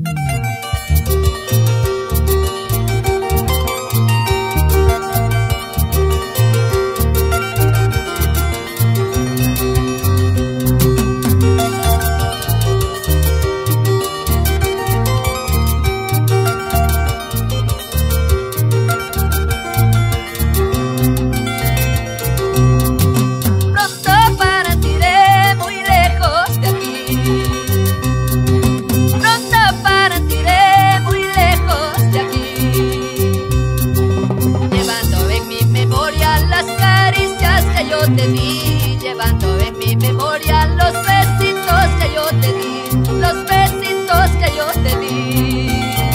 Te di, llevando en mi memoria los besitos que yo te di, los besitos que yo te di.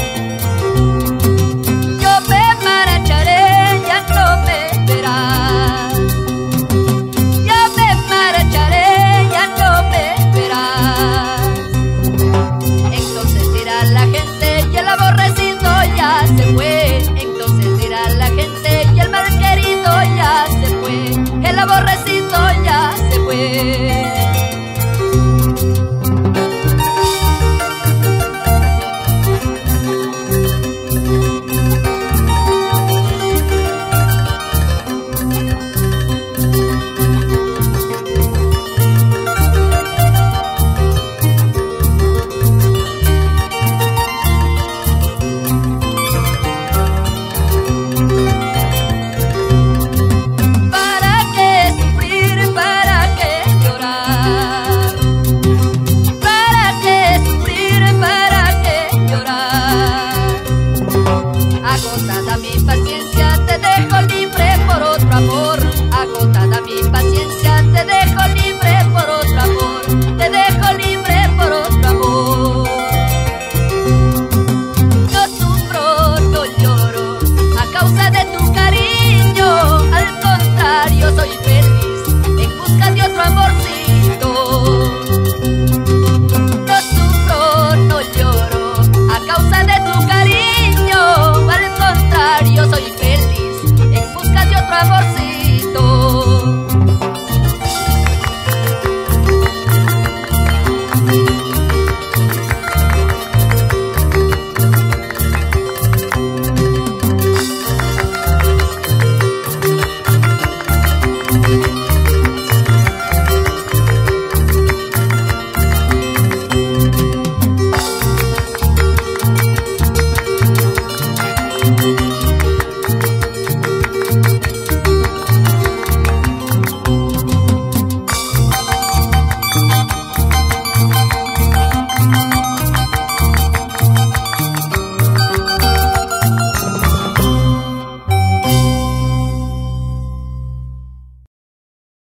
Yo me marcharé, ya no me verás. Ya me marcharé, ya no me verás. Entonces dirá la gente y el aborrecido ya se fue. Entonces dirá la gente y el mal querido ya se fue. El aborrecido ya se fue. Cosas